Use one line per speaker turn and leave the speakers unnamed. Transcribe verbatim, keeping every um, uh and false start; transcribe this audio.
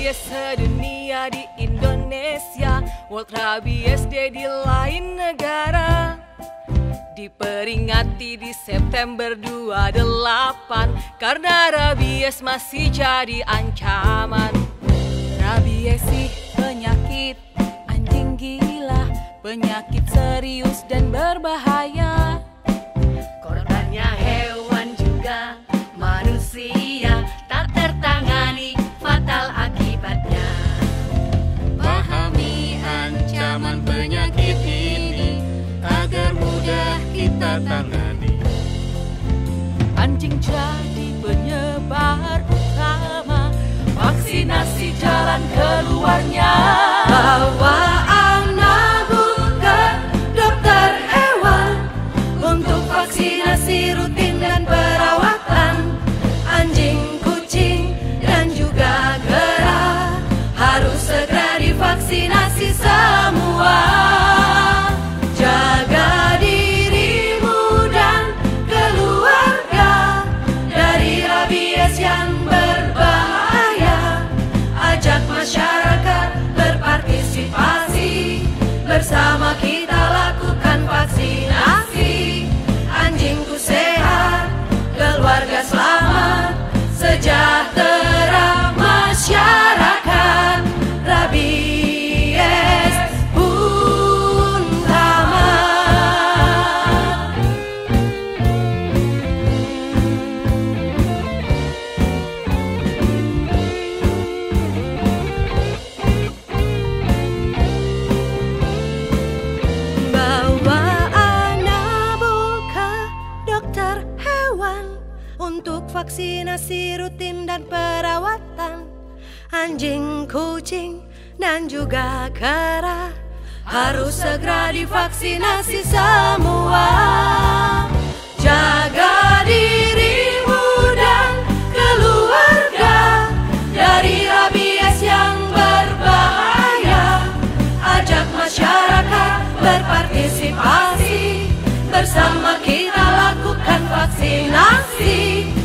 Rabies sedunia di Indonesia, World Rabies Day di lain negara, diperingati di September dua puluh delapan karena rabies masih jadi ancaman.
Rabies sih penyakit anjing gila, penyakit serius dan berbahaya.
Korbannya hewan juga manusia, tak tertangani fatal akibatnya.
Pahami ancaman penyakit ini agar mudah kita tangani.
Anjing jadi penyebar utama, vaksinasi jalan keluarnya.
Bawa anakmu ke dokter hewan untuk vaksinasi rutin dan perawatan. Anjing, kucing, dan juga kera harus segera divaksinasi semua. Jaga dirimu dan keluarga dari rabies yang berbahaya. Ajak masyarakat berpartisipasi, bersama kita lakukan vaksinasi. Anjingku sehat, keluarga selamat, sejahtera masyarakat. Rabies pun tamat. Bawa anakmu ke dokter hewan untuk vaksinasi rutin dan perawatan. Anjing, kucing, dan juga kera harus segera divaksinasi semua. Jaga dirimu dan keluarga dari rabies yang berbahaya. Ajak masyarakat berpartisipasi, bersama kita lakukan vaksinasi.